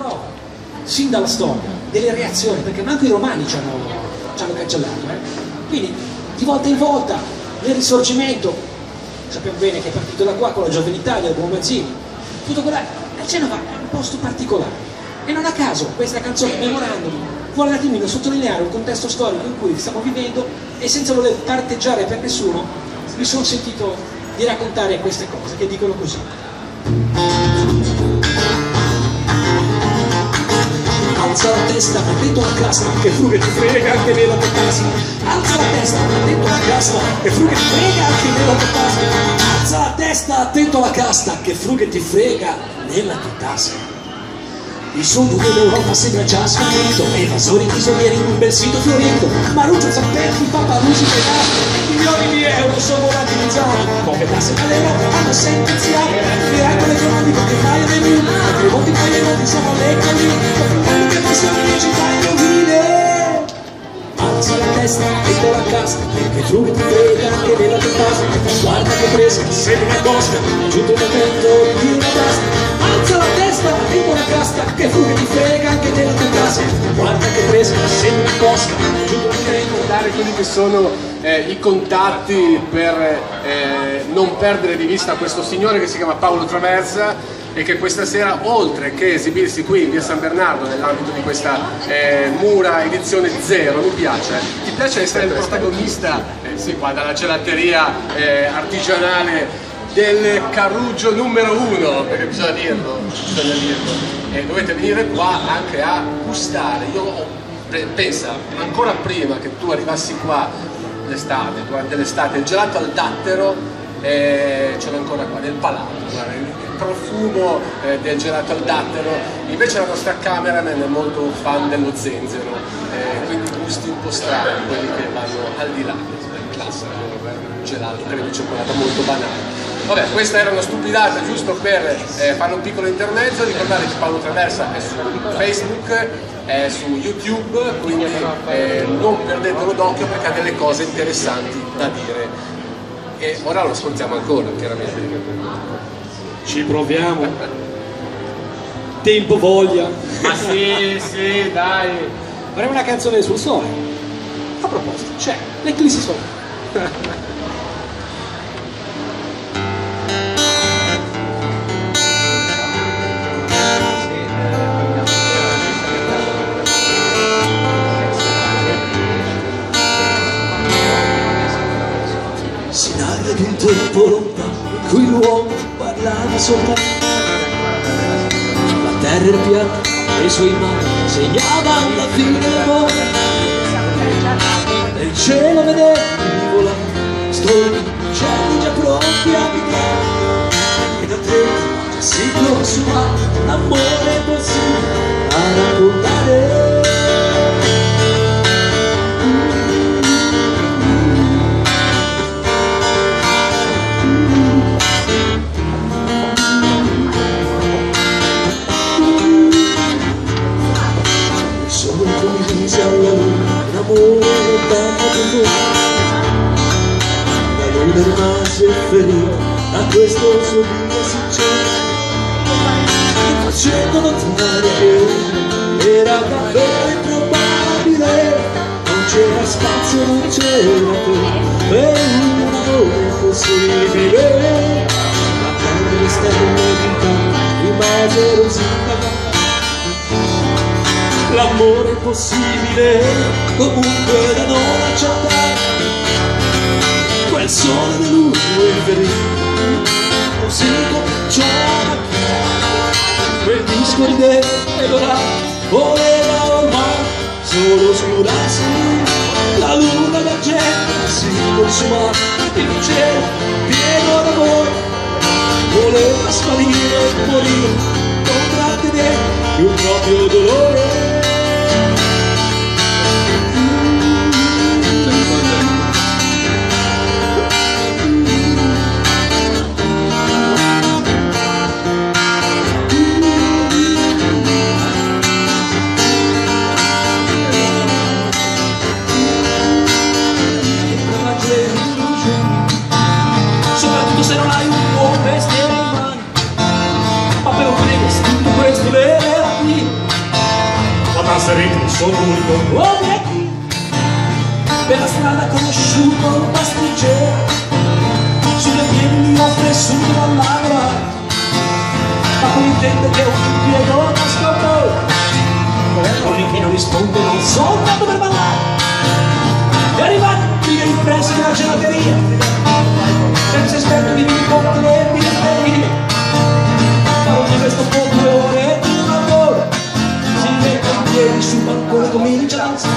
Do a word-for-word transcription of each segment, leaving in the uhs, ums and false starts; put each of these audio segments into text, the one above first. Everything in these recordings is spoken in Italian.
trova, sin dalla storia, delle reazioni, perché manco i romani ci hanno, ci hanno cancellato. Eh? Quindi, di volta in volta, nel Risorgimento, sappiamo bene che è partito da qua con la Giovane Italia, il buon Mazzini, tutto quello, a Genova è un posto particolare. E non a caso questa canzone, Memorandum, vuole un attimino sottolineare un contesto storico in cui stiamo vivendo e senza voler parteggiare per nessuno, mi sono sentito di raccontare queste cose che dicono così. Alza la testa, attento alla casta, che fruga ti frega anche nella tua tasca. Alza la testa, attento alla casta, che fruga ti frega anche nella tua tasca. Alza la testa, attento alla casta, che fruga ti frega nella tua tasca. Il sogno dell'Europa sembra già svanito, evasori prigionieri in un bel sito fiorito, Maruccio Zamperti, Papalusi pedati, milioni di euro sono volatilizzati, poche tasse dall'Europa hanno sentenziato, miracolo economico che mai è venuto, e più volte mai venuti sono le colline, confermando che missioni di città in rovine. Alza la testa, dentro la casca, che frughe ti frega anche nella tua tasca, guarda che fresca, sembra una cosca, è giunto il momento di una tasca. Alza la testa, dentro la casca, che frughe ti frega anche nella tua tasca, guarda che fresca, sembra una cosca, è giunto il momento di dare quelli che sono eh, i contatti per eh, non perdere di vista questo signore che si chiama Paolo Traversa e che questa sera, oltre che esibirsi qui in via San Bernardo nell'ambito di questa eh, Mura edizione zero, mi piace, ti piace essere il protagonista eh, sì, qua dalla gelateria eh, artigianale del Carruggio numero uno, perché bisogna dirlo, bisogna dirlo, e dovete venire qua anche a gustare. Io ho, pensa, ancora prima che tu arrivassi qua l'estate, durante l'estate, il gelato al dattero eh, ce l'ho ancora qua, nel palato, guarda, il profumo eh, del gelato al dattero. Invece la nostra cameraman è molto fan dello zenzero, eh, quindi gusti un po' strani, quelli che vanno al di là del classico gelato, creme di cioccolato molto banale. Vabbè, questa era una stupidata giusto per eh, fare un piccolo intermezzo, ricordate che Paolo Traversa è su Facebook, è su YouTube, quindi eh, non perdetelo d'occhio perché ha delle cose interessanti da dire. E ora lo ascoltiamo ancora, chiaramente. Ci proviamo. Tempo voglia. Ma sì, sì, dai. Faremo una canzone sul sole. A proposito, c'è l'eclissi solare. Di un tempo lontano in cui l'uomo parlava soltanto, la terra era piatta e i suoi mani segnavano la fine del mondo, nel cielo vedevi volare stormi, uccelli già pronti a migrare, e da te già si consumava l'amore possibile a raccontare. La luna rimase ferita da questo suo vino sincero, facendo notare che era davvero improbabile, non c'era spazio, non c'era te per un amore possibile. La terra e le stelle d'intanto rimasero zittate. L'amore è possibile, comunque da non accettare. Quel sole dell'uno è ferito, così cominciò a chiamare. Quel disco rideva ed ora voleva ormai solo oscurarsi. La luna d'argento si consumava in un cielo pieno d'amore. Voleva sparire e morire, non trattenere più il proprio dolore. Soprattutto se non hai un buon mestiere in mano, ma per un questo le qui basta ritmo, sono unico. Oh, vecchi, per la strada conosciuto un pasticcere, sulle piedi mi offre subito dall'agola, ma poi intende che è un impiego da scopo. Quello che non risponde non so tanto per ballare. È arrivato lì in presso della gelateria, senza esperto di vini con le birrerie. Farò di questo po' due ore di lavoro, si mette in piedi sul balcone e comincia a danzare.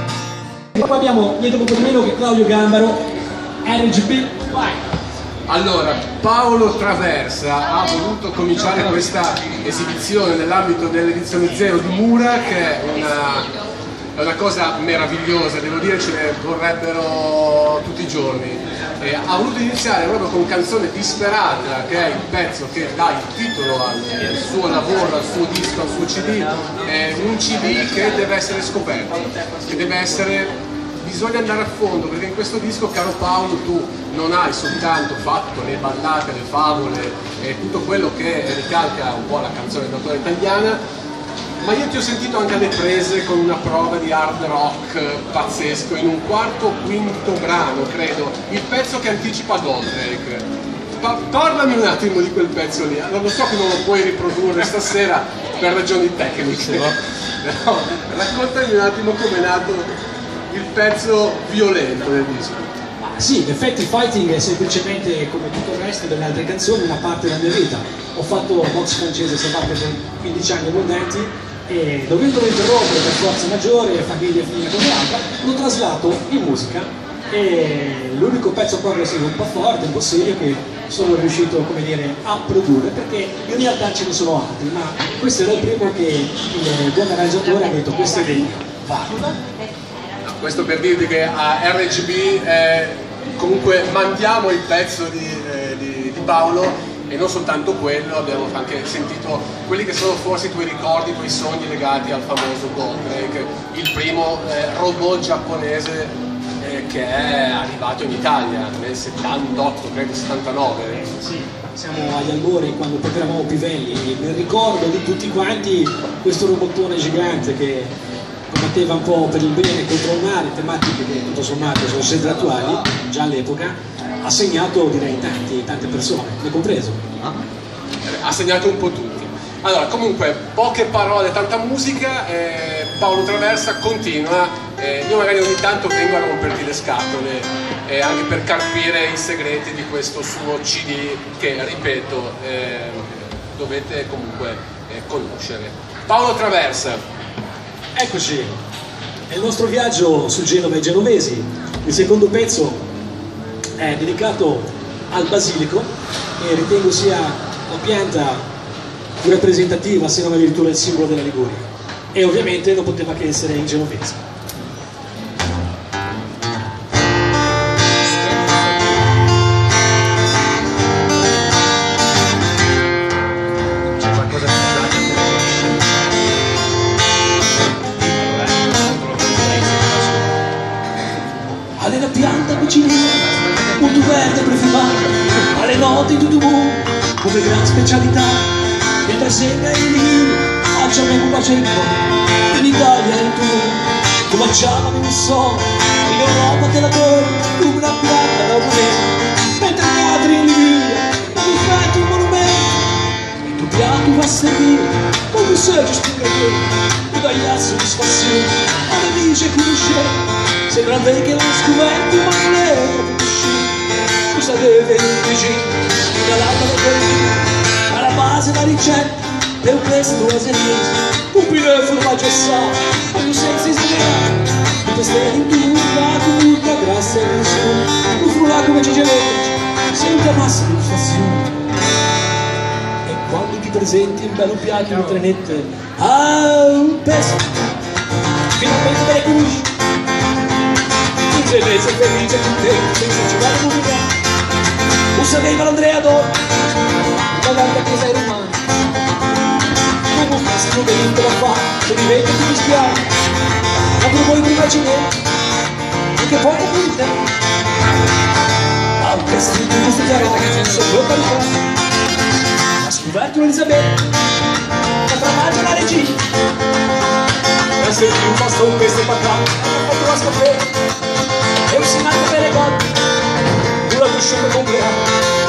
E poi abbiamo niente poco di meno che Claudio Gambaro, R G B, vai! Allora, Paolo Traversa ha voluto cominciare questa esibizione nell'ambito dell'edizione zero di Mura, che è una, è una cosa meravigliosa, devo dire ce ne vorrebbero tutti i giorni. E ha voluto iniziare proprio con Canzone Disperata, che è il pezzo che dà il titolo al suo lavoro, al suo disco, al suo C D, è un C D che deve essere scoperto, che deve essere... bisogna andare a fondo, perché in questo disco, caro Paolo, tu non hai soltanto fatto le ballate, le favole e tutto quello che ricalca un po' la canzone d'autore italiana, ma io ti ho sentito anche alle prese con una prova di hard rock pazzesco in un quarto o quinto brano, credo, il pezzo che anticipa Goldrake. Pa parlami un attimo di quel pezzo lì. Allora, lo so che non lo puoi riprodurre stasera per ragioni tecniche, però raccontami un attimo come è nato il pezzo violento del disco. Ah, sì, in effetti Fighting è semplicemente, come tutto il resto delle altre canzoni, una parte della mia vita. Ho fatto box francese salvato per quindici anni abbondanti e dovendolo interrompere per forza maggiore, famiglia finita come altra, l'ho traslato in musica e l'unico pezzo progressivo un po' forte, un po' serio che sono riuscito, come dire, a produrre, perché in realtà ce ne sono altri, ma questo era il primo che il buon arrangiatore ha detto questo è degno, va. Questo per dirvi che a R G B eh, comunque mandiamo il pezzo di, eh, di, di Paolo e non soltanto quello, abbiamo anche sentito quelli che sono forse i tuoi ricordi, i tuoi sogni legati al famoso Goldrake, il primo eh, robot giapponese eh, che è arrivato in Italia nel settantotto, credo settantanove. Sì, siamo agli albori quando proprio eravamo pivelli e nel ricordo di tutti quanti questo robottone gigante che combatteva un po' per il bene contro il male, tematiche che tutto sommato sono sempre attuali, già all'epoca, ha segnato direi tanti, tante persone, me compreso. Ha segnato un po' tutti. Allora, comunque, poche parole, tanta musica, eh, Paolo Traversa continua, eh, io magari ogni tanto vengo a romperti le scatole, eh, anche per carpire i segreti di questo suo C D che, ripeto, eh, dovete comunque eh, conoscere. Paolo Traversa. Eccoci, è il nostro viaggio su Genova e genovesi. Il secondo pezzo è dedicato al basilico e ritengo sia la pianta più rappresentativa, se non addirittura il simbolo della Liguria. E ovviamente non poteva che essere in genovese. Alla pianta vicina, un tuo verde profumato, alle note di tutù, come gran specialità, che presenta il vino, al giorno facendo, in Italia e in tu, come chiamami non so, in Europa te la do, come una pianta da moneta, mentre gli altri in Liguria, non mi fai un monumento, il tuo piatto va a servire, come sei giusto che dai la soddisfazione, alla dice conoscere. Sembra a me che l'ho scoperto ma non è proprio uscito. Cosa deve il vicino? Regalata da quelli alla base la ricetta per un pesto asiatese. Un pino e formaggio e sale, voglio senza esagerare. Un pestele in turca, con tutta grassa e tensione. Un frulla come Gigi Legge, senza massa di inflazione. E quando ti presenti un bello piatto in trenette, ah, un pesto, finalmente te le conosci. Felice, felice, contento, senza giocare musica. Un sapeva l'Andrea Dor, una grande chiesa romana. Come un festival dentro la fa, se diventa più dispiace. Ma per voi prima c'è niente, perché poi è più di te. Ha un vestito in questo terreno, sopra per il ha scoperto Elisabetta, la tramaggio la regina. La senti un posto con queste patate, hanno fatto la scoperta e un sinacco per le gotte, una cuscione compleanno.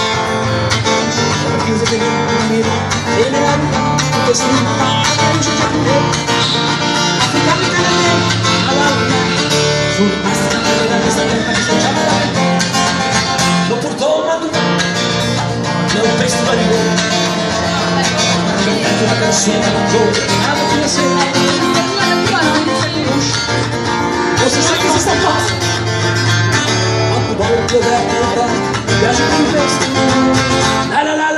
La chiusa delle mura e le armi, tutto strumento, la luce già più nera, africani canadesi, alla luna, sul mastro della questa terra che schiacciava la vita, lo portò a Dubai, nel festival di Roma, cantando una canzone giovane, alla fine sera, non si sa che si sta facendo, quanto vuole il governo, mi piace come questo, la la la.